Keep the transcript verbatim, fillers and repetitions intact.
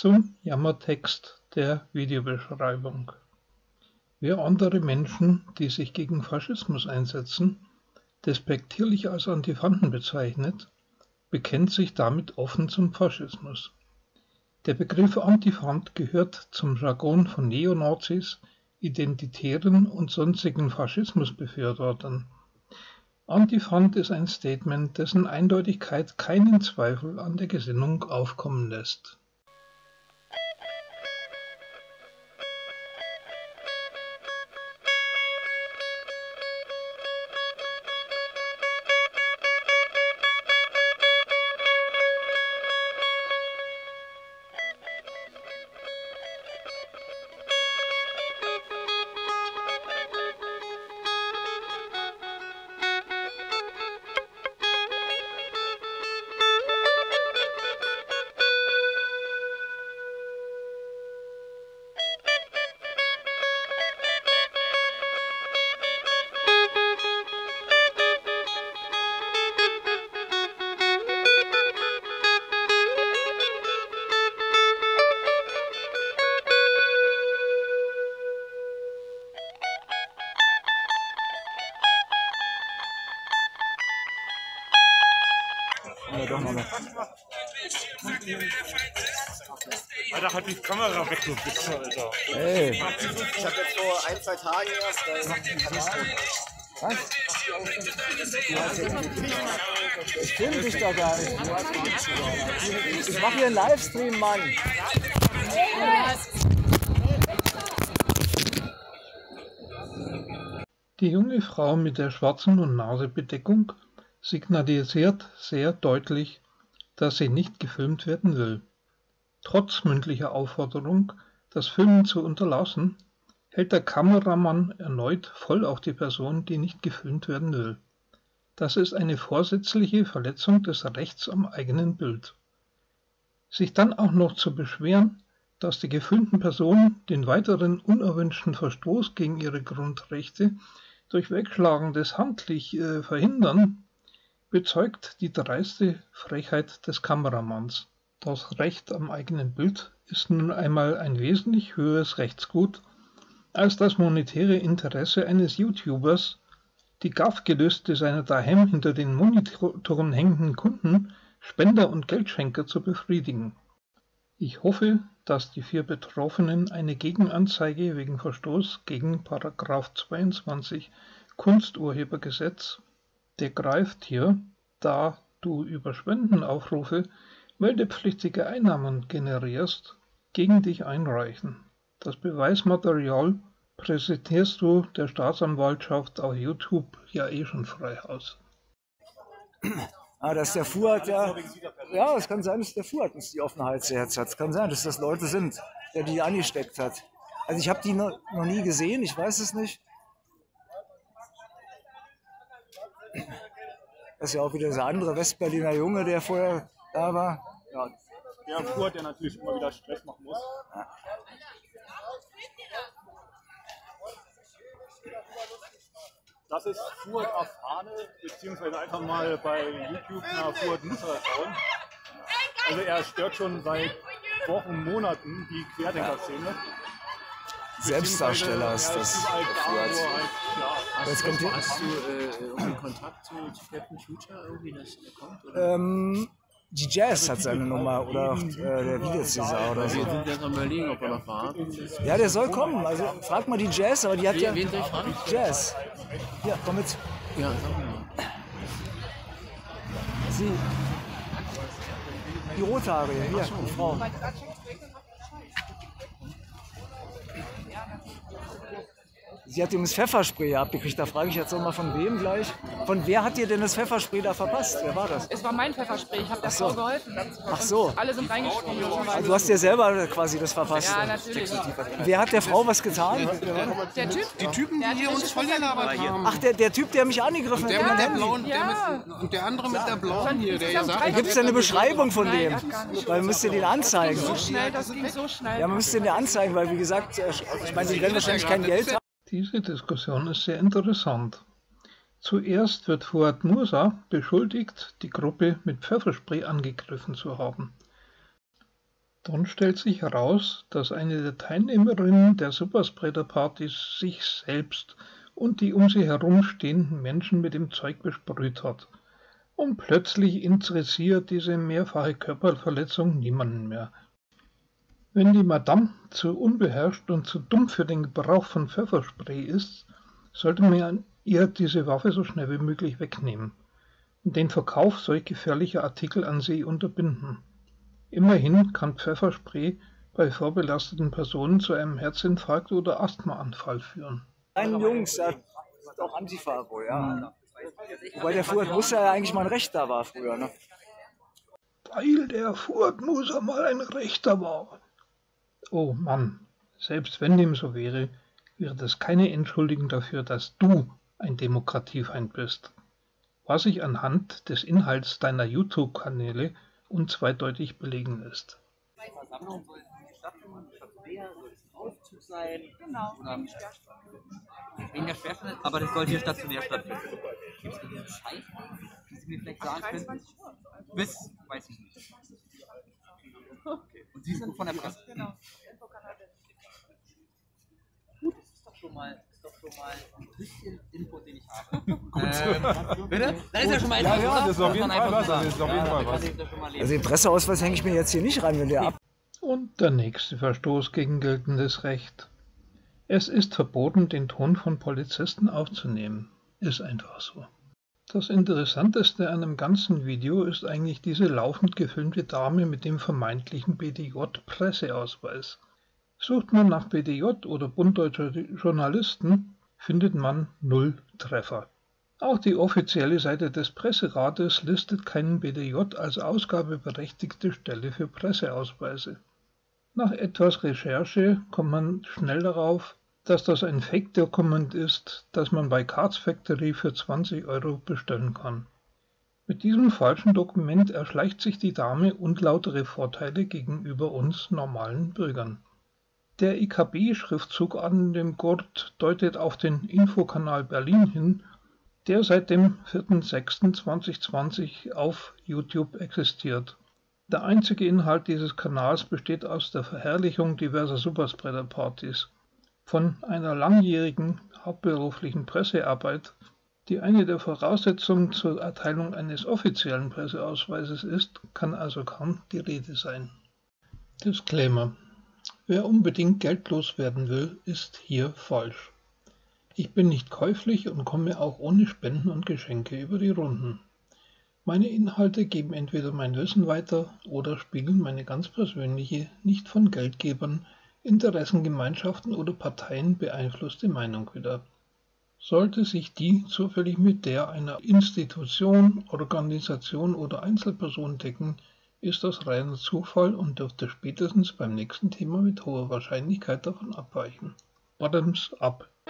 Zum Jammertext der Videobeschreibung. Wer andere Menschen, die sich gegen Faschismus einsetzen, despektierlich als Antifanten bezeichnet, bekennt sich damit offen zum Faschismus. Der Begriff Antifant gehört zum Jargon von Neonazis, Identitären und sonstigen Faschismusbefürwortern. Antifant ist ein Statement, dessen Eindeutigkeit keinen Zweifel an der Gesinnung aufkommen lässt. Ja, doch noch. Alter, hat die Kamera weg, du Wichser, Alter. Hey. Ich hab jetzt vor ein, zwei Tagen erst Was? Ich filme dich doch gar nicht. Ich mache hier einen Livestream, Mann. Die junge Frau mit der schwarzen Mund-Nase-Bedeckung signalisiert sehr deutlich, dass sie nicht gefilmt werden will. Trotz mündlicher Aufforderung, das Filmen zu unterlassen, hält der Kameramann erneut voll auf die Person, die nicht gefilmt werden will. Das ist eine vorsätzliche Verletzung des Rechts am eigenen Bild. Sich dann auch noch zu beschweren, dass die gefilmten Personen den weiteren unerwünschten Verstoß gegen ihre Grundrechte durch Wegschlagen des Handlich äh, verhindern, bezeugt die dreiste Frechheit des Kameramanns. Das Recht am eigenen Bild ist nun einmal ein wesentlich höheres Rechtsgut als das monetäre Interesse eines YouTubers, die Gaffgelüste seiner daheim hinter den Monitoren hängenden Kunden, Spender und Geldschenker zu befriedigen. Ich hoffe, dass die vier Betroffenen eine Gegenanzeige wegen Verstoß gegen Paragraph zweiundzwanzig Kunsturhebergesetz, der greift hier, da du über Spendenaufrufe meldepflichtige Einnahmen generierst, gegen dich einreichen. Das Beweismaterial präsentierst du der Staatsanwaltschaft auf YouTube ja eh schon frei aus. Ah, dass der Fuad, ja. Ja, es kann sein, dass der Fuad uns die Offenheit jetzt hat. Es kann sein, dass das Leute sind, der die angesteckt hat. Also ich habe die noch, noch nie gesehen, ich weiß es nicht. Das ist ja auch wieder dieser andere Westberliner Junge, der vorher da war. Ja, der Fuad, der natürlich immer wieder Stress machen muss. Ja. Das ist Fuad Afane, beziehungsweise einfach mal bei YouTube nach Fuad Musa schauen. Also er stört schon seit Wochen, Monaten die Querdenker-Szene. Selbstdarsteller ist das. Halt da, Fuad. halt, ja. Jetzt kommt hier. Hast du äh, irgendwie Kontakt zu, zu Captain Future, irgendwie, dass der kommt? Oder? Ähm, die Jazz hat seine Nummer oder auch äh, der Videocäsar oder so. Wir sind jetzt am überlegen, ob er noch verhaftet ist. Ja, der soll kommen. Also frag mal die Jazz, aber die hat ja. Wen soll ich fragen? Jazz. Ja, komm mit. Ja, sag mal. Sie. Die Rothaarige, hier, die Frau. Sie hat übrigens Pfefferspray abgekriegt. Da frage ich jetzt nochmal von wem gleich. Von wer hat dir denn das Pfefferspray da verpasst? Wer war das? Es war mein Pfefferspray. Ich habe der Frau geholfen. Ach so. Alle sind reingesprungen. Also du hast dir selber quasi das verpasst. Ja, natürlich. Wer hat der Frau was getan? Der Typ? Die Typen, die hier uns vollgelabert haben. Ach, der, der Typ, der mich angegriffen Der hat. mit der mit dem blauen, Ja. der mit, und der andere mit der blauen hier, der ja sagt, Gibt es eine Beschreibung von Nein, dem? ach, gar nicht. Weil man müsste den anzeigen. So schnell, das ging so schnell. Ja, man müsste den anzeigen, weil wie gesagt, äh, ich meine, die werden wahrscheinlich kein Geld haben. Diese Diskussion ist sehr interessant. Zuerst wird Fuad Musa beschuldigt, die Gruppe mit Pfefferspray angegriffen zu haben. Dann stellt sich heraus, dass eine der Teilnehmerinnen der Superspreader-Partys sich selbst und die um sie herum stehenden Menschen mit dem Zeug besprüht hat. Und plötzlich interessiert diese mehrfache Körperverletzung niemanden mehr. Wenn die Madame zu unbeherrscht und zu dumm für den Gebrauch von Pfefferspray ist, sollte man ihr diese Waffe so schnell wie möglich wegnehmen und den Verkauf solch gefährlicher Artikel an sie unterbinden. Immerhin kann Pfefferspray bei vorbelasteten Personen zu einem Herzinfarkt oder Asthmaanfall führen. Ein Jungs, der hat auch Antifa wohl, ja. Wobei der Furt Musser ja eigentlich mal ein Rechter war früher, ne? Weil der Furt Musser mal ein Rechter war. Oh Mann, selbst wenn dem so wäre, wäre das keine Entschuldigung dafür, dass du ein Demokratiefeind bist. Was sich anhand des Inhalts deiner YouTube-Kanäle unzweideutig belegen lässt. Die Versammlung soll nicht stattfinden, stationär, soll es ein Aufzug sein. Genau, Oder wegen Sperrstunde. wegen der Sperrstunde, aber das soll hier stationär stattfinden. Gibt es eine Zeit, die Sie mir vielleicht sagen können? dreiundzwanzig Uhr. Bis, weiß ich nicht. Okay. Und Sie sind von der Presse? Genau. Gut, das ist doch schon mal, ist doch schon mal ein bisschen Input, den ich habe. ähm, bitte? Das ist ja schon mal etwas, Ja, ja, oder? das ist auf jeden Muss man Fall einfach was, sagen. das ist auf jeden Ja, Fall damit was. kann ich das schon mal lesen. Also den Presseausweis hänge ich mir jetzt hier nicht ran, wenn der ab... Und der nächste Verstoß gegen geltendes Recht. Es ist verboten, den Ton von Polizisten aufzunehmen. Ist einfach so. Das Interessanteste an dem ganzen Video ist eigentlich diese laufend gefilmte Dame mit dem vermeintlichen B D J-Presseausweis. Sucht man nach B D J oder Bund Deutscher Journalisten, findet man null Treffer. Auch die offizielle Seite des Presserates listet keinen B D J als ausgabeberechtigte Stelle für Presseausweise. Nach etwas Recherche kommt man schnell darauf, dass das ein Fake-Dokument ist, das man bei Cards Factory für zwanzig Euro bestellen kann. Mit diesem falschen Dokument erschleicht sich die Dame unlautere Vorteile gegenüber uns normalen Bürgern. Der I K B-Schriftzug an dem Gurt deutet auf den Infokanal Berlin hin, der seit dem vierten sechsten zweitausendzwanzig auf YouTube existiert. Der einzige Inhalt dieses Kanals besteht aus der Verherrlichung diverser Superspreader-Partys. Von einer langjährigen hauptberuflichen Pressearbeit, die eine der Voraussetzungen zur Erteilung eines offiziellen Presseausweises ist, kann also kaum die Rede sein. Disclaimer: Wer unbedingt geldlos werden will, ist hier falsch. Ich bin nicht käuflich und komme auch ohne Spenden und Geschenke über die Runden. Meine Inhalte geben entweder mein Wissen weiter oder spiegeln meine ganz persönliche, nicht von Geldgebern, Interessengemeinschaften oder Parteien beeinflusste Meinung wider. Sollte sich die zufällig mit der einer Institution, Organisation oder Einzelperson decken, ist das reiner Zufall und dürfte spätestens beim nächsten Thema mit hoher Wahrscheinlichkeit davon abweichen. Bottoms up.